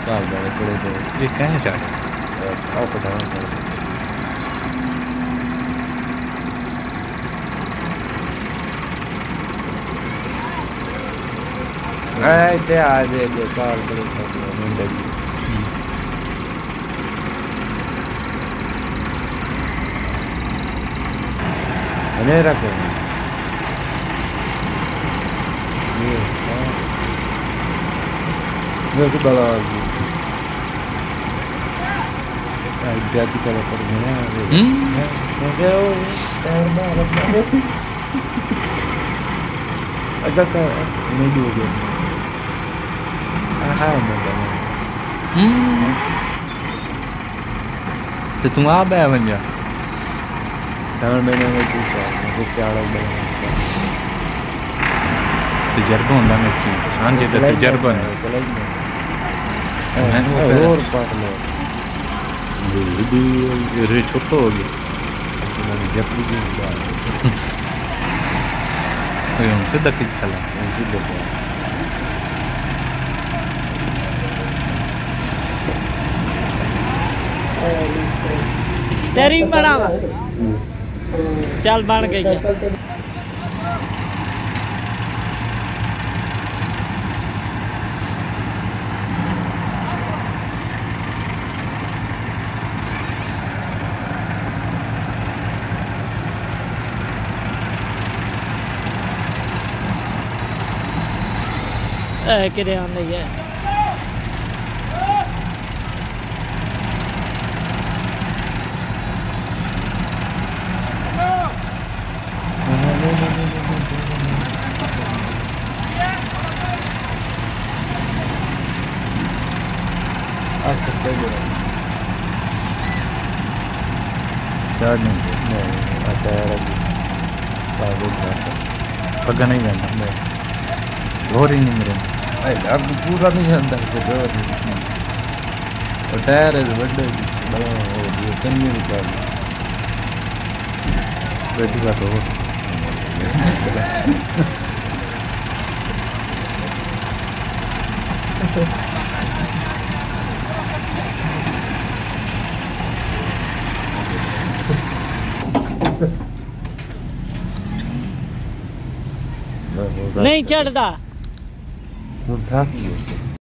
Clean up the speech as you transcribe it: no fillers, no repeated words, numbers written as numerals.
चाल बड़े थोड़े तो ये कहाँ जा आओ पता नहीं ते आज ये चाल बड़े तो मुंडे नहीं रखे ये तो बड़ा जाति का पर है मुझे वो टायर में रखना अच्छा का नहीं दोगे हाँ तो तुम आ बे बन जा तमिल महीने में पूछा मुझे क्या लोग तजर्बा होता है कि सांझे तो तजर्बा है और पाट लो रे छोटो हो गया जब भी हम सीधा किच चला तेरी बना चल बन गई किरे आने है चार नहीं पगा नहीं जाता और ही नहीं मेरे अब पूरा नहीं आता और टायर है बड़े बड़ा हो गया कन्नी निकाल बेटी का तो नहीं चढ़ता था